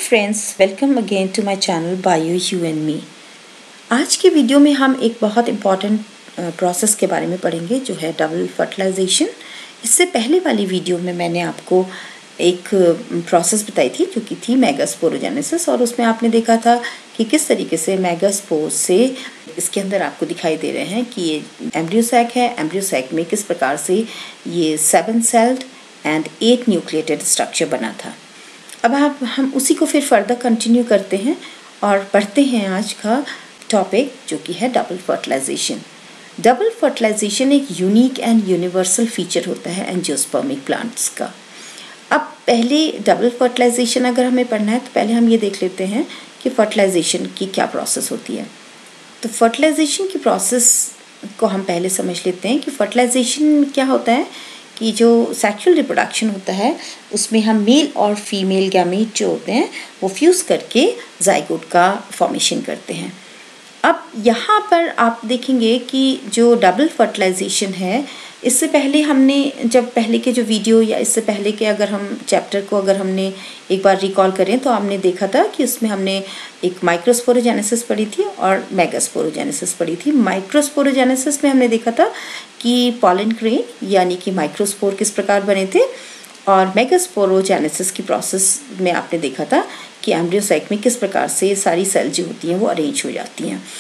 Friends, welcome again to my channel bio you and me. आज के video में हम एक बहुत इम्पॉर्टेंट प्रोसेस के बारे में पढ़ेंगे जो है डबल फर्टिलाइजेशन। इससे पहले वाली वीडियो में मैंने आपको एक प्रोसेस बताई थी जो कि थी मेगास्पोरोजेनेसिस, और उसमें आपने देखा था कि किस तरीके से मेगास्पोर से इसके अंदर आपको दिखाई दे रहे हैं कि ये एम्ब्रियो सैक है। एम्ब्रियो सैक में किस प्रकार से ये 7 सेल्ड एंड 8 न्यूक्लिएटेड स्ट्रक्चर बना था। अब हम उसी को फिर फर्दर कंटिन्यू करते हैं और पढ़ते हैं आज का टॉपिक जो कि है डबल फर्टिलाइजेशन। डबल फर्टिलाइजेशन एक यूनिक एंड यूनिवर्सल फीचर होता है एंजियोस्पर्मिक प्लांट्स का। अब पहले डबल फर्टिलाइजेशन अगर हमें पढ़ना है तो पहले हम ये देख लेते हैं कि फर्टिलाइजेशन की क्या प्रोसेस होती है। तो फर्टिलाइजेशन की प्रोसेस को हम पहले समझ लेते हैं कि फर्टिलाइजेशन क्या होता है कि जो सेक्सुअल रिप्रोडक्शन होता है उसमें हम मेल और फीमेल गैमीट जो होते हैं वो फ्यूज़ करके जाइगोट का फॉर्मेशन करते हैं। अब यहाँ पर आप देखेंगे कि जो डबल फर्टिलाइजेशन है, इससे पहले हमने जब पहले के जो वीडियो या इससे पहले के अगर हम चैप्टर को अगर हमने एक बार रिकॉल करें तो हमने देखा था कि उसमें हमने एक माइक्रोस्पोरोजेनेसिस पढ़ी थी और मेगास्पोरोजेनेसिस पढ़ी थी। माइक्रोस्पोरोजेनेसिस में हमने देखा था कि पॉलन ग्रेन यानी कि माइक्रोस्पोर किस प्रकार बने थे, और मेगास्पोरोजेनेसिस की प्रोसेस में आपने देखा था कि एम्ब्रियो सैक में किस प्रकार से सारी सेल जो होती हैं वो अरेंज हो जाती हैं।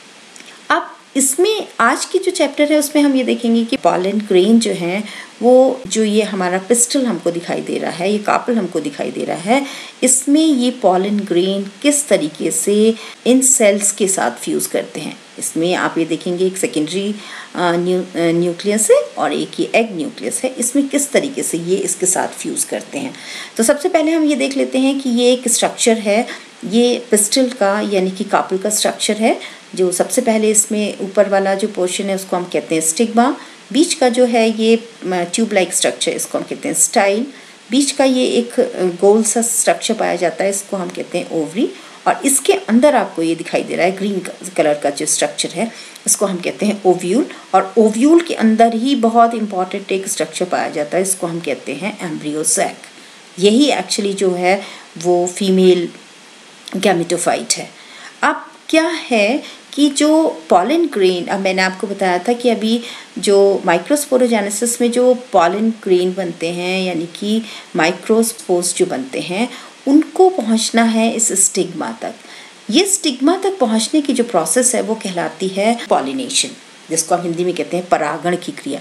अब इसमें आज की जो चैप्टर है उसमें हम ये देखेंगे कि पॉलन ग्रेन जो है वो जो ये हमारा पिस्टल हमको दिखाई दे रहा है, ये कार्पेल हमको दिखाई दे रहा है, इसमें ये पॉलन ग्रेन किस तरीके से इन सेल्स के साथ फ्यूज़ करते हैं। इसमें आप ये देखेंगे एक सेकेंडरी न्यूक्लियस है और एक ये एग न्यूक्लियस है, इसमें किस तरीके से ये इसके साथ फ्यूज़ करते हैं। तो सबसे पहले हम ये देख लेते हैं कि ये एक स्ट्रक्चर है, ये पिस्टल का यानी कि कार्पेल का स्ट्रक्चर है। जो सबसे पहले इसमें ऊपर वाला जो पोर्शन है उसको हम कहते हैं स्टिग्मा, बीच का जो है ये ट्यूब लाइक स्ट्रक्चर इसको हम कहते हैं स्टाइल, बीच का ये एक गोल सा स्ट्रक्चर पाया जाता है इसको हम कहते हैं ओवरी, और इसके अंदर आपको ये दिखाई दे रहा है ग्रीन कलर का जो स्ट्रक्चर है इसको हम कहते हैं ओव्यूल, और ओव्यूल के अंदर ही बहुत इंपॉर्टेंट एक स्ट्रक्चर पाया जाता है इसको हम कहते हैं एम्ब्रियो सैक। यही एक्चुअली जो है वो फीमेल गैमेटोफाइट है। अब क्या है कि जो पॉलन ग्रेन, अब मैंने आपको बताया था कि अभी जो माइक्रोस्पोरोजेनेसिस में जो पॉलन ग्रेन बनते हैं यानी कि माइक्रोस्पोर्स जो बनते हैं उनको पहुंचना है इस स्टिग्मा तक। ये स्टिग्मा तक पहुंचने की जो प्रोसेस है वो कहलाती है पॉलिनेशन, जिसको हम हिंदी में कहते हैं परागण की क्रिया।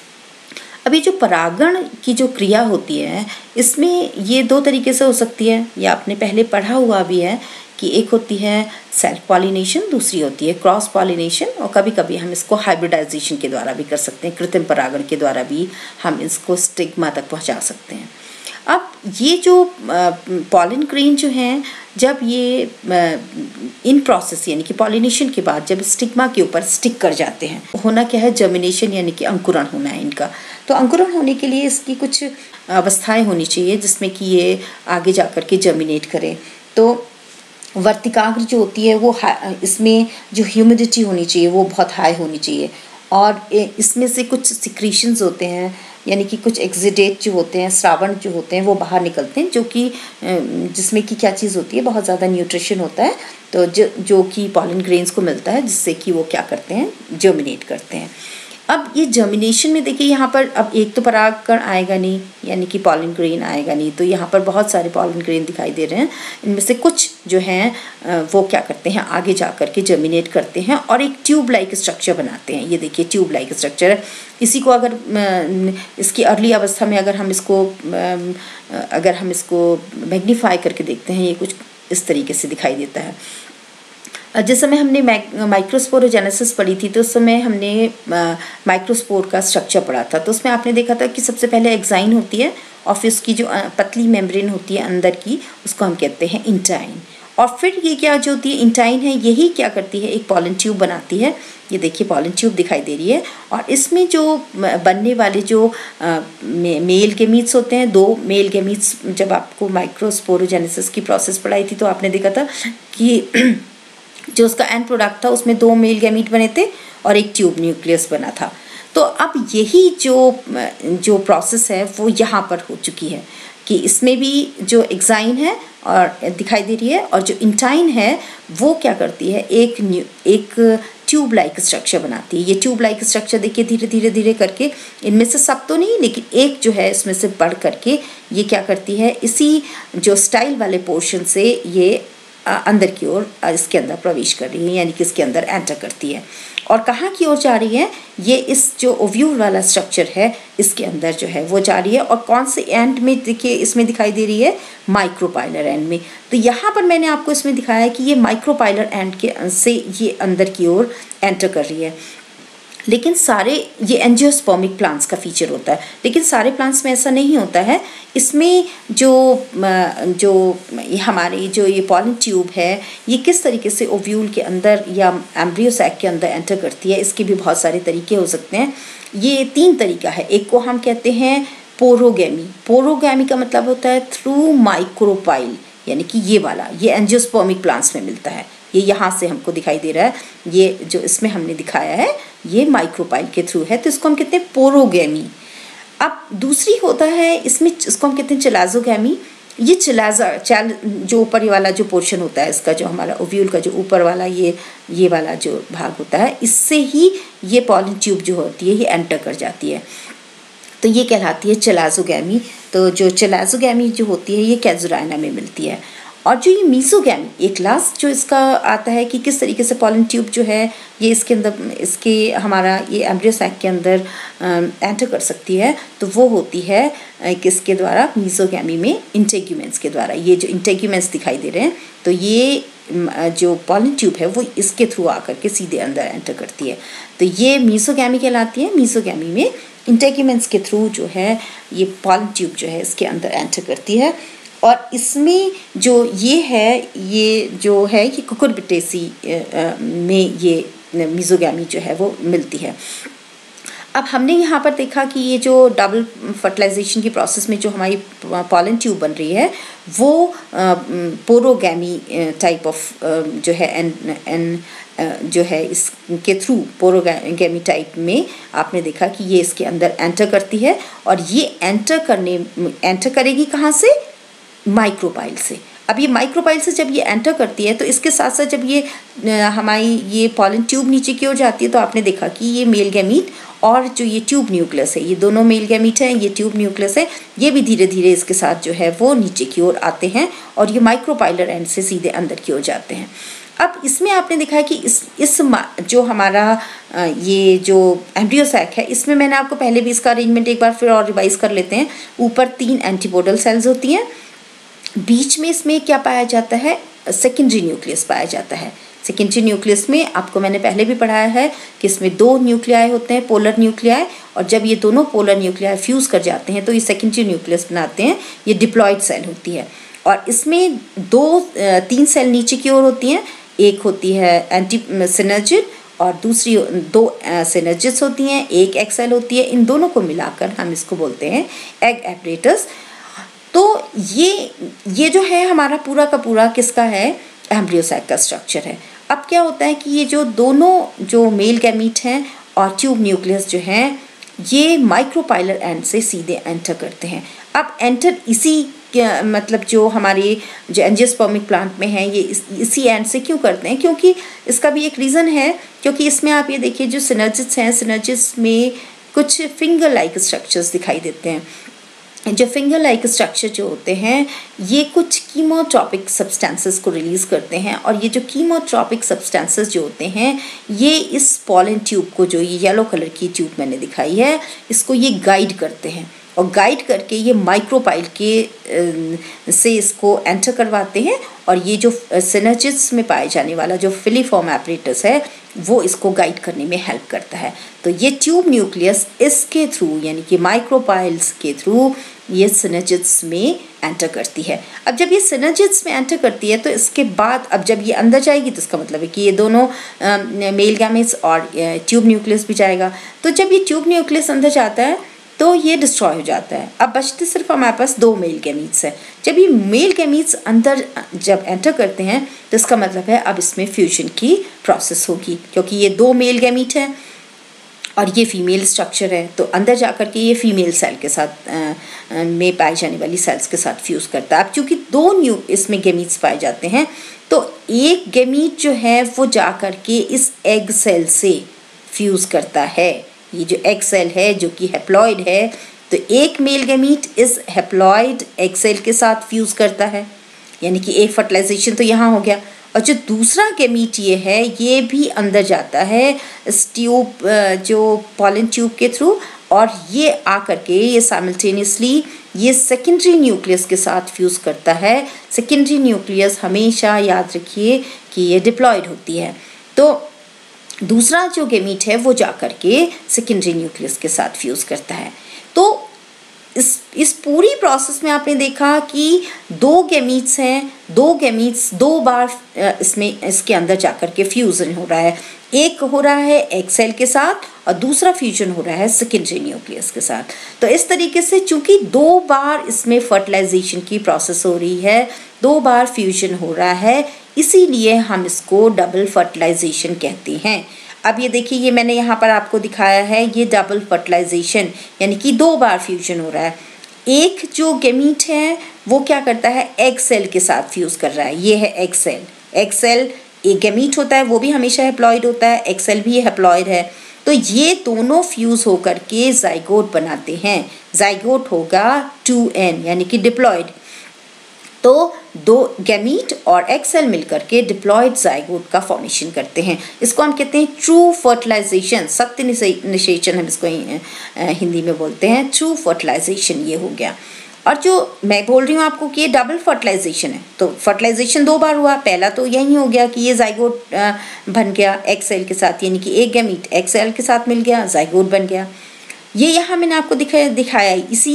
अभी जो परागण की जो क्रिया होती है इसमें ये 2 तरीके से हो सकती है, ये आपने पहले पढ़ा हुआ भी है कि एक होती है सेल्फ पॉलिनेशन, दूसरी होती है क्रॉस पॉलिनेशन, और कभी कभी हम इसको हाइब्रिडाइजेशन के द्वारा भी कर सकते हैं, कृत्रिम परागण के द्वारा भी हम इसको स्टिग्मा तक पहुंचा सकते हैं। अब ये जो पॉलन ग्रेन जो हैं जब ये इन प्रोसेस यानी कि पॉलिनेशन के बाद जब स्टिग्मा के ऊपर स्टिक कर जाते हैं, होना क्या है जर्मिनेशन यानी कि अंकुरण होना है इनका। तो अंकुरण होने के लिए इसकी कुछ अवस्थाएं होनी चाहिए जिसमें कि ये आगे जा कर के जर्मिनेट करें। तो वर्तिकाग्र जो होती है वो इसमें जो ह्यूमिडिटी होनी चाहिए वो बहुत हाई होनी चाहिए, और इसमें से कुछ सिक्रीशंस होते हैं यानी कि कुछ एक्सिडेट जो होते हैं, श्रावण जो होते हैं वो बाहर निकलते हैं, जो कि जिसमें कि क्या चीज़ होती है बहुत ज़्यादा न्यूट्रिशन होता है, तो जो कि पॉलन ग्रेन्स को मिलता है जिससे कि वो क्या करते हैं जर्मिनेट करते हैं। अब ये जर्मिनेशन में देखिए यहाँ पर अब एक तो परागकण आएगा नहीं यानी कि पॉलन ग्रेन आएगा नहीं, तो यहाँ पर बहुत सारे पॉलन ग्रेन दिखाई दे रहे हैं, इनमें से कुछ जो हैं वो क्या करते हैं आगे जा कर के जर्मिनेट करते हैं और एक ट्यूब लाइक स्ट्रक्चर बनाते हैं। ये देखिए ट्यूब लाइक स्ट्रक्चर है। इसी को अगर इसकी अर्ली अवस्था में अगर हम इसको मैग्नीफाई करके देखते हैं ये कुछ इस तरीके से दिखाई देता है। जिस समय हमने माइक्रोस्पोरोजेनेसिस पढ़ी थी तो उस समय हमने माइक्रोस्पोर का स्ट्रक्चर पढ़ा था, तो उसमें आपने देखा था कि सबसे पहले एक्साइन होती है और फिर उसकी जो पतली मेम्ब्रेन होती है अंदर की उसको हम कहते हैं इंटाइन, और फिर ये क्या जो होती है इंटाइन है यही क्या करती है एक पॉलन ट्यूब बनाती है। ये देखिए पॉलन ट्यूब दिखाई दे रही है, और इसमें जो बनने वाले जो मेल गैमीट्स होते हैं, 2 मेल गैमीट्स, जब आपको माइक्रोस्पोरोजेनेसिस की प्रोसेस पढ़ाई थी तो आपने देखा था कि जो उसका एंड प्रोडक्ट था उसमें 2 मेल गैमीट बने थे और एक ट्यूब न्यूक्लियस बना था। तो अब यही जो प्रोसेस है वो यहाँ पर हो चुकी है कि इसमें भी जो एक्साइन है और दिखाई दे रही है, और जो इंटाइन है वो क्या करती है, एक ट्यूब लाइक स्ट्रक्चर बनाती है। ये ट्यूब लाइक स्ट्रक्चर देखिए धीरे धीरे धीरे करके, इनमें से सब तो नहीं लेकिन एक जो है इसमें से बढ़ करके ये क्या करती है, इसी जो स्टाइल वाले पोर्शन से ये अंदर की ओर इसके अंदर प्रवेश कर रही है, यानी कि इसके अंदर एंटर करती है। और कहाँ की ओर जा रही है, ये इस जो ओव्यूल वाला स्ट्रक्चर है इसके अंदर जो है वो जा रही है। और कौन से एंड में देखिए इसमें दिखाई दे रही है, माइक्रोपाइलर एंड में। तो यहाँ पर मैंने आपको इसमें दिखाया है कि ये माइक्रोपाइलर एंड के से ये अंदर की ओर एंटर कर रही है। लेकिन सारे, ये एंजियोस्पर्मिक प्लांट्स का फीचर होता है, लेकिन सारे प्लांट्स में ऐसा नहीं होता है। इसमें जो हमारे जो ये पॉलन ट्यूब है ये किस तरीके से ओव्यूल के अंदर या एम्ब्रियो सैक के अंदर एंटर करती है, इसके भी बहुत सारे तरीके हो सकते हैं। ये 3 तरीका है। एक को हम कहते हैं पोरोगैमी। पोरोगैमी का मतलब होता है थ्रू माइक्रोपाइल, यानी कि ये वाला, ये एंजियोस्पर्मिक प्लांट्स में मिलता है। ये यहाँ से हमको दिखाई दे रहा है, ये जो इसमें हमने दिखाया है ये माइक्रोपाइल के थ्रू है, तो इसको हम कहते हैं पोरोगैमी। अब दूसरी होता है इसमें, इसको हम कहते हैं चलाजोगैमी। ये जो ऊपर वाला जो पोर्शन होता है इसका, जो हमारा ओव्यूल का जो ऊपर वाला ये वाला जो भाग होता है, इससे ही ये पॉलन ट्यूब जो होती है ये एंटर कर जाती है, तो ये कहलाती है चलाजोगैमी। तो जो चलाजोगैमी जो होती है ये कैजुराइना में मिलती है। और जो ये मीसोगैमी, एक लास्ट जो इसका आता है कि किस तरीके से पॉलन ट्यूब जो है ये इसके अंदर, इसके हमारा ये एम्ब्रियो सैक के अंदर एंटर कर सकती है, तो वो होती है किसके द्वारा, मीसोगैमी में इंटेग्यूमेंट्स के द्वारा। ये जो इंटेग्यूमेंट्स दिखाई दे रहे हैं, तो ये जो पॉलन ट्यूब है वो इसके थ्रू आकर के सीधे अंदर एंटर करती है, तो ये मीसोगैमी कहलाती है। मीसोगैमी में इंटेग्यूमेंट्स के थ्रू जो है ये पॉलन ट्यूब जो है इसके अंदर एंटर करती है। और इसमें जो ये है, ये जो है ये कुकुरबिटेसी में ये मीसोगैमी जो है वो मिलती है। अब हमने यहाँ पर देखा कि ये जो डबल फर्टिलाइजेशन की प्रोसेस में जो हमारी पॉलन ट्यूब बन रही है वो पोरोगैमी टाइप ऑफ जो है जो है इसके थ्रू पोरोगैमी टाइप में आपने देखा कि ये इसके अंदर एंटर करती है। और ये एंटर करेगी कहाँ से, माइक्रोपाइल से। अब ये माइक्रोपाइल से जब ये एंटर करती है तो इसके साथ साथ जब ये हमारी ये पॉलन ट्यूब नीचे की ओर जाती है तो आपने देखा कि ये मेल गैमीट और जो ये ट्यूब न्यूक्लियस है, ये दोनों मेल गैमीट हैं, ये ट्यूब न्यूक्लियस है, ये भी धीरे धीरे इसके साथ जो है वो नीचे की ओर आते हैं और ये माइक्रोपाइलर एंड से सीधे अंदर की ओर जाते हैं। अब इसमें आपने देखा है कि इस जो हमारा ये जो एम्ब्रियो सैक है, इसमें मैंने आपको पहले भी इसका अरेंजमेंट एक बार फिर और रिवाइज कर लेते हैं। ऊपर 3 एंटीपोडल सेल्स होती हैं, बीच में इसमें क्या पाया जाता है, सेकेंडरी न्यूक्लियस पाया जाता है। सेकेंडरी न्यूक्लियस में आपको मैंने पहले भी पढ़ाया है कि इसमें 2 न्यूक्लियाई होते हैं, पोलर न्यूक्लियाई, और जब ये दोनों पोलर न्यूक्लियाई फ्यूज़ कर जाते हैं तो ये सेकेंडरी न्यूक्लियस बनाते हैं, ये डिप्लॉयड सेल होती है। और इसमें 3 सेल नीचे की ओर होती हैं, एक होती है एंटी सिनर्जिड और दूसरी 2 सिनर्जिड्स होती हैं, एक एग सेल होती है। इन दोनों को मिलाकर हम इसको बोलते हैं एग एपरेटस। तो ये जो है हमारा पूरा का पूरा किसका है, एम्ब्रियो सैक का स्ट्रक्चर है। अब क्या होता है कि ये जो दोनों जो मेल गैमीट हैं और ट्यूब न्यूक्लियस जो हैं ये माइक्रोपाइलर एंड से सीधे एंटर करते हैं। अब एंटर इसी मतलब जो हमारे जो एंजियोस्पर्मिक प्लांट में है ये इसी एंड से क्यों करते हैं, क्योंकि इसका भी एक रीज़न है, क्योंकि इसमें आप ये देखिए जो सिनर्जिड्स हैं, सिनर्जिड्स में कुछ फिंगर लाइक स्ट्रक्चर्स दिखाई देते हैं। जो फिंगर लाइक स्ट्रक्चर जो होते हैं ये कुछ कीमोट्रॉपिक सब्सटेंसेस को रिलीज़ करते हैं, और ये जो कीमोट्रॉपिक सब्सटेंसेस जो होते हैं ये इस पॉलन ट्यूब को, जो ये येलो कलर की ट्यूब मैंने दिखाई है, इसको ये गाइड करते हैं और गाइड करके ये माइक्रोपाइल के से इसको एंटर करवाते हैं। और ये जो सिनर्जिड्स में पाए जाने वाला जो फिलीफॉर्म एपरेटस है वो इसको गाइड करने में हेल्प करता है। तो ये ट्यूब न्यूक्लियस इसके थ्रू, यानी कि माइक्रोपाइल्स के थ्रू ये सिनर्जिड्स में एंटर करती है। अब जब ये सिनर्जिड्स में एंटर करती है तो इसके बाद अब जब ये अंदर जाएगी तो इसका मतलब है कि ये दोनों मेल गैमेट्स और ट्यूब न्यूक्लियस भी जाएगा। तो जब ये ट्यूब न्यूक्लियस अंदर जाता है तो ये डिस्ट्रॉय हो जाता है। अब बचते सिर्फ हमारे पास 2 मेल गैमीट्स हैं। जब ये मेल गैमीट्स अंदर जब एंटर करते हैं तो इसका मतलब है अब इसमें फ्यूजन की प्रोसेस होगी, क्योंकि ये 2 मेल गैमीट हैं और ये फीमेल स्ट्रक्चर है, तो अंदर जाकर के ये फीमेल सेल के साथ में पाई जाने वाली सेल्स के साथ फ्यूज़ करता है। अब चूँकि 2 न्यू इसमें गैमीट्स पाए जाते हैं, तो एक गैमीट जो है वो जाकर के इस एग सेल से फ्यूज़ करता है। ये जो एग सेल है जो कि हैप्लॉइड है, तो एक मेल गैमीट इस हैप्लॉइड एग सेल के साथ फ्यूज़ करता है, यानी कि एक फर्टिलाइजेशन तो यहाँ हो गया। और जो दूसरा गैमीट ये है, ये भी अंदर जाता है इस ट्यूब, जो पॉलन ट्यूब के थ्रू, और ये आकर के ये साइमल्टेनियसली ये सेकेंडरी न्यूक्लियस के साथ फ्यूज़ करता है। सेकेंडरी न्यूक्लियस हमेशा याद रखिए कि ये डिप्लॉयड होती है। तो दूसरा जो गैमीट है वो जाकर के सेकेंडरी न्यूक्लियस के साथ फ्यूज़ करता है। तो इस पूरी प्रोसेस में आपने देखा कि 2 गैमीट्स हैं, 2 गैमीट्स 2 बार इसके अंदर जाकर के फ्यूजन हो रहा है। एक हो रहा है एग सेल के साथ और दूसरा फ्यूजन हो रहा है सेकेंडरी न्यूक्लियस के साथ। तो इस तरीके से चूंकि 2 बार इसमें फर्टिलाइजेशन की प्रोसेस हो रही है, 2 बार फ्यूजन हो रहा है, इसीलिए हम इसको डबल फर्टिलाइजेशन कहते हैं। अब ये देखिए, ये मैंने यहाँ पर आपको दिखाया है, ये डबल फर्टिलाइजेशन यानी कि 2 बार फ्यूजन हो रहा है। एक जो गैमीट है वो क्या करता है, एग सेल के साथ फ्यूज़ कर रहा है। ये है एग सेल। एग सेल एक गैमीट होता है, वो भी हमेशा हैप्लॉइड होता है, एग सेल भी हैप्लॉइड है। तो ये दोनों फ्यूज़ होकर के जाइगोट बनाते हैं। जाइगोट होगा 2n यानी कि डिप्लॉइड। तो 2 गैमीट और एग सेल मिलकर के डिप्लॉयड जाइगोट का फॉर्मेशन करते हैं। इसको हम कहते हैं ट्रू फर्टिलाइजेशन, सत्य निषेचन हम इसको हिंदी में बोलते हैं। ट्रू फर्टिलाइजेशन ये हो गया। और जो मैं बोल रही हूँ आपको कि ये डबल फर्टिलाइजेशन है, तो फर्टिलाइजेशन 2 बार हुआ। पहला तो यही हो गया कि ये जाइगोट बन गया एग सेल के साथ, यानी कि एक गैमीट एग सेल के साथ मिल गया, जाइगोट बन गया। ये यहाँ मैंने आपको दिखाया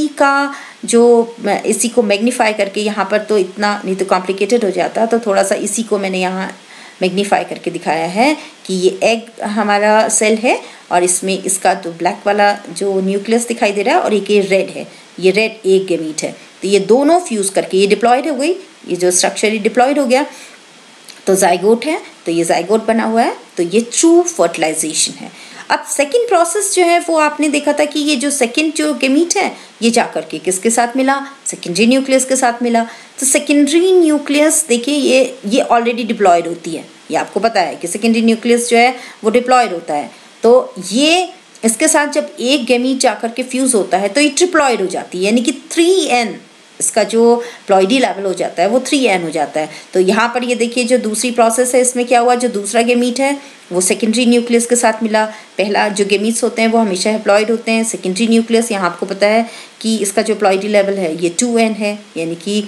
इसी को मैग्नीफाई करके, यहाँ पर तो इतना नहीं तो कॉम्प्लिकेटेड हो जाता, तो थोड़ा सा इसी को मैंने यहाँ मैग्नीफाई करके दिखाया है कि ये एग हमारा सेल है और इसमें इसका तो ब्लैक वाला जो न्यूक्लियस दिखाई दे रहा है और एक ये रेड है, ये रेड एक गैमीट है। तो ये दोनों फ्यूज़ करके ये डिप्लॉयड हो गई, ये जो स्ट्रक्चर ही डिप्लॉयड हो गया, तो जाइगोट है, तो ये जाइगोट बना हुआ है। तो ये ट्रू फर्टिलाइजेशन है। अब सेकंड प्रोसेस जो है वो आपने देखा था कि ये जो सेकंड जो गैमीट है ये जाकर के किसके साथ मिला, सेकेंडरी न्यूक्लियस के साथ मिला। तो सेकेंडरी न्यूक्लियस देखिए ये ऑलरेडी डिप्लॉयड होती है, ये आपको पता है कि सेकेंडरी न्यूक्लियस जो है वो डिप्लॉयड होता है। तो ये इसके साथ जब एक गैमीट जाकर के फ्यूज़ होता है तो ये ट्रिप्लॉयड हो जाती है, यानी कि 3n इसका जो प्लॉइडी लेवल हो जाता है वो 3n हो जाता है। तो यहाँ पर ये देखिए जो दूसरी प्रोसेस है, इसमें क्या हुआ, जो दूसरा गैमीट है वो सेकेंडरी न्यूक्लियस के साथ मिला। पहला जो गैमीट्स होते हैं वो हमेशा हैप्लॉइड होते हैं। सेकेंडरी न्यूक्लियस यहाँ आपको पता है कि इसका जो प्लॉइडी लेवल है ये 2n है, यानी कि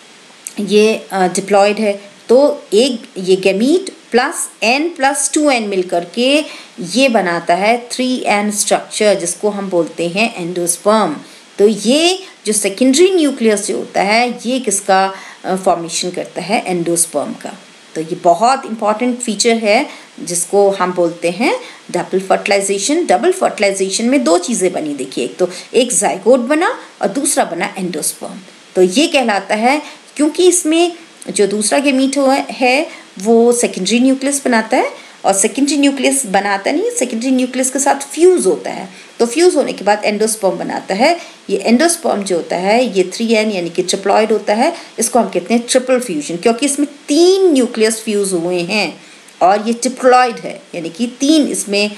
ये डिप्लॉयड है। तो एक ये gamete plus n plus 2n मिल करके ये बनाता है 3n स्ट्रक्चर, जिसको हम बोलते हैं एंडोस्पर्म। तो ये जो सेकेंडरी न्यूक्लियस जो होता है ये किसका फॉर्मेशन करता है, एंडोस्पर्म का। तो ये बहुत इंपॉर्टेंट फीचर है जिसको हम बोलते हैं डबल फर्टिलाइजेशन। डबल फर्टिलाइजेशन में 2 चीज़ें बनी, देखिए, एक तो एक जाइगोट बना और दूसरा बना एंडोस्पर्म। तो ये कहलाता है, क्योंकि इसमें जो दूसरा गैमीट है वो सेकेंडरी न्यूक्लियस बनाता है, और सेकेंडरी न्यूक्लियस बनाता नहीं, सेकेंडरी न्यूक्लियस के साथ फ्यूज़ होता है। तो फ्यूज़ होने के बाद एंडोस्पर्म बनाता है। ये एंडोस्पर्म जो होता है ये 3n यानी कि ट्रिप्लॉयड होता है। इसको हम कहते हैं ट्रिपल फ्यूजन, क्योंकि इसमें 3 न्यूक्लियस फ्यूज़ हुए हैं और ये ट्रिप्लॉयड है, यानी कि 3 इसमें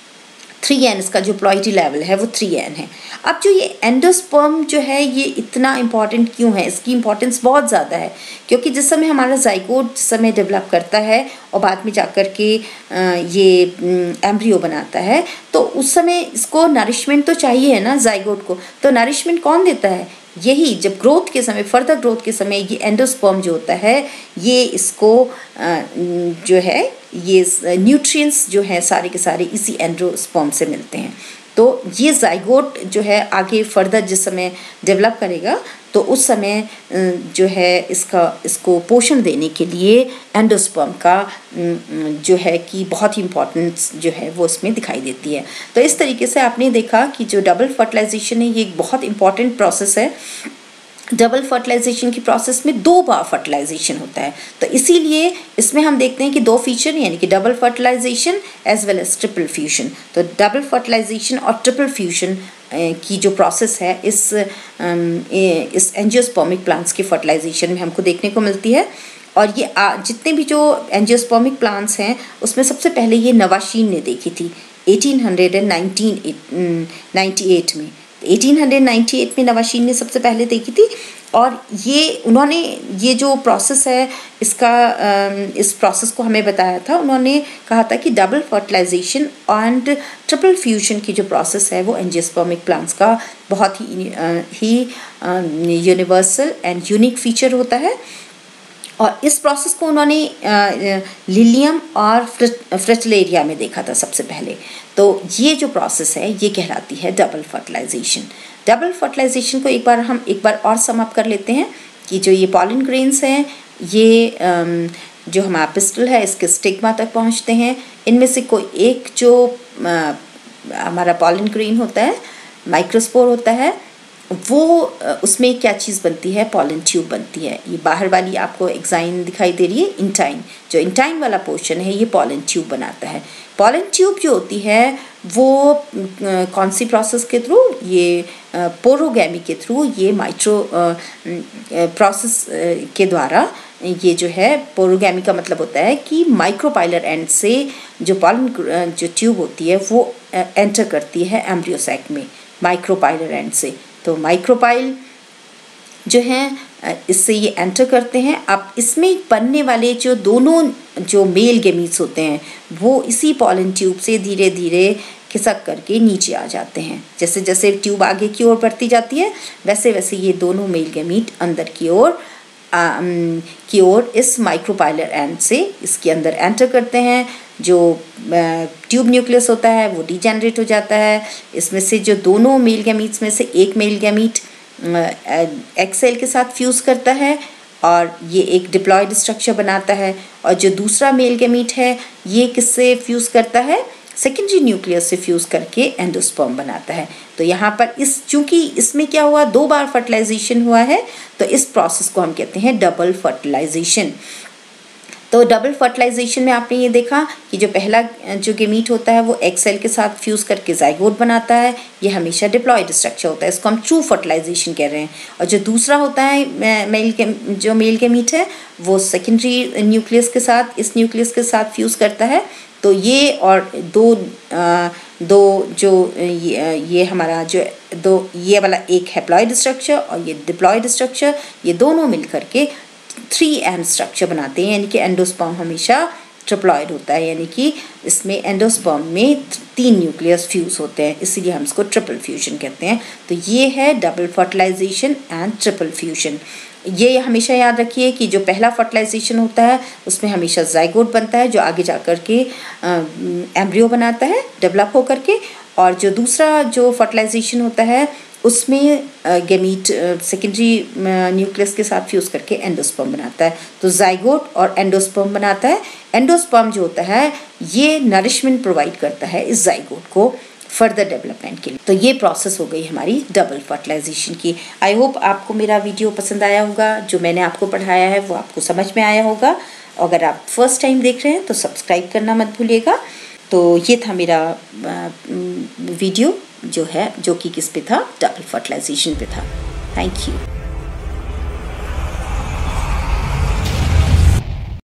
3n इसका जो प्लॉइडी लेवल है वो 3n है। अब जो ये एंडोस्पर्म जो है ये इतना इम्पॉर्टेंट क्यों है, इसकी इम्पॉर्टेंस बहुत ज़्यादा है, क्योंकि जिस समय हमारा जाइगोट जिस समय डेवलप करता है और बाद में जाकर के ये एम्ब्रियो बनाता है, तो उस समय इसको नरिशमेंट तो चाहिए है ना जाइगोट को। तो नरिशमेंट कौन देता है, यही जब ग्रोथ के समय, फर्दर ग्रोथ के समय ये एंडोस्पर्म जो होता है ये इसको जो है ये न्यूट्रिएंट्स जो है सारे के सारे इसी एंडोस्पर्म से मिलते हैं। तो ये जाइगोट जो है आगे फर्दर जिस समय डेवलप करेगा तो उस समय जो है इसको पोषण देने के लिए एंडोस्पर्म का जो है कि बहुत ही इम्पोर्टेंस जो है वो इसमें दिखाई देती है। तो इस तरीके से आपने देखा कि जो डबल फर्टिलाइजेशन है ये एक बहुत इम्पॉर्टेंट प्रोसेस है डबल फर्टिलाइजेशन की प्रोसेस में 2 बार फर्टिलाइजेशन होता है। तो इसीलिए इसमें हम देखते हैं कि 2 फीचर यानी कि double fertilization as well as triple fusion. तो डबल फर्टिलाइजेशन और ट्रिपल फ्यूजन की जो प्रोसेस है इस एंजियोस्पर्मिक प्लांट्स के फर्टिलाइजेशन में हमको देखने को मिलती है। और ये जितने भी जो एंजियोस्पर्मिक प्लांट्स हैं उसमें सबसे पहले ये नवाशीन ने देखी थी 1898 में। 1898 में नवाशीन ने सबसे पहले देखी थी। और उन्होंने ये जो प्रोसेस है इस प्रोसेस को हमें बताया था। उन्होंने कहा था कि double fertilization and triple fusion की जो प्रोसेस है वो एंजियोस्पर्मिक प्लांट्स का बहुत ही यूनिवर्सल एंड यूनिक फीचर होता है। और इस प्रोसेस को उन्होंने लिलियम और फ्रिटिलेरिया में देखा था सबसे पहले। तो ये जो प्रोसेस है ये कहलाती है डबल फर्टिलाइजेशन। डबल फर्टिलाइजेशन को एक बार और सम अप कर लेते हैं कि जो ये पॉलन ग्रेन्स हैं ये जो हमारा पिस्टल है इसके स्टिग्मा तक पहुंचते हैं। इनमें से कोई एक जो हमारा पॉलन ग्रेन होता है, माइक्रोस्पोर होता है, वो उसमें क्या चीज़ बनती है, पॉलन ट्यूब बनती है। ये बाहर वाली आपको एक्साइन दिखाई दे रही है, इंटाइन। जो इंटाइन वाला पोर्शन है ये पॉलन ट्यूब बनाता है। पॉलन ट्यूब जो होती है वो कौन सी प्रोसेस के थ्रू, ये पोरोगैमी के थ्रू, ये माइक्रो प्रोसेस के द्वारा ये जो है, पोरोगैमी का मतलब होता है कि माइक्रोपाइलर एंड से जो पॉलन जो ट्यूब होती है वो एंटर करती है एम्ब्रियो सैक में माइक्रोपाइलर एंड से। तो माइक्रोपाइल जो हैं इससे ये एंटर करते हैं। अब इसमें बनने वाले जो दोनों जो मेल गेमीट्स होते हैं वो इसी पॉलन ट्यूब से धीरे धीरे खिसक करके नीचे आ जाते हैं। जैसे जैसे ट्यूब आगे की ओर बढ़ती जाती है वैसे वैसे ये दोनों मेल गेमीट अंदर की ओर इस माइक्रोपाइलर एंड से इसके अंदर एंटर करते हैं। जो ट्यूब न्यूक्लियस होता है वो डिजेनरेट हो जाता है। इसमें से जो दोनों मेल गैमीट्स में से एक मेल गैमीट एग सेल के साथ फ्यूज़ करता है और ये एक डिप्लॉयड स्ट्रक्चर बनाता है। और जो दूसरा मेल गैमीट है ये किससे फ्यूज़ करता है, सेकेंडरी न्यूक्लियस से फ्यूज़ करके एंडोस्पर्म बनाता है। तो यहाँ पर चूँकि इसमें क्या हुआ, 2 बार फर्टिलाइजेशन हुआ है तो इस प्रोसेस को हम कहते हैं डबल फर्टिलाइजेशन। तो डबल फर्टिलाइजेशन में आपने ये देखा कि जो पहला जो गेमीट होता है वो एग सेल के साथ फ्यूज़ करके जाइगोट बनाता है। ये हमेशा डिप्लॉयड स्ट्रक्चर होता है, इसको हम ट्रू फर्टिलाइजेशन कह रहे हैं। और जो दूसरा होता है मेल गेमीट है वो सेकेंडरी न्यूक्लियस के साथ, इस न्यूक्लियस के साथ फ्यूज़ करता है। तो ये और दो जो ये हमारा जो ये वाला एक हैप्लॉयड स्ट्रक्चर और ये डिप्लॉयड स्ट्रक्चर, ये दोनों मिल करके 3 स्ट्रक्चर बनाते हैं। यानी कि एंडोस्पर्म हमेशा ट्रिप्लॉयड होता है, यानी कि इसमें एंडोस्पर्म में 3 न्यूक्लियस फ्यूज होते हैं, इसीलिए हम इसको ट्रिपल फ्यूजन कहते हैं। तो ये है double fertilization and triple fusion. ये हमेशा याद रखिए कि जो पहला फर्टिलाइजेशन होता है उसमें हमेशा जाइगोट बनता है जो आगे जा कर के एम्ब्रियो बनाता है डेवलप हो करके। और जो दूसरा जो फर्टिलाइजेशन होता है उसमें गैमीट सेकेंडरी न्यूक्लियस के साथ फ्यूज़ करके एंडोस्पर्म बनाता है। तो जाइगोट और एंडोस्पर्म बनाता है। एंडोस्पर्म जो होता है ये नरिशमेंट प्रोवाइड करता है इस जाइगोट को फर्दर डेवलपमेंट के लिए। तो ये प्रोसेस हो गई हमारी डबल फर्टिलाइजेशन की। आई होप आपको मेरा वीडियो पसंद आया होगा, जो मैंने आपको पढ़ाया है वो आपको समझ में आया होगा। अगर आप फर्स्ट टाइम देख रहे हैं तो सब्सक्राइब करना मत भूलिएगा। तो ये था मेरा वीडियो जो कि किस पे था, डबल फर्टिलाइजेशन पे था। Thank you.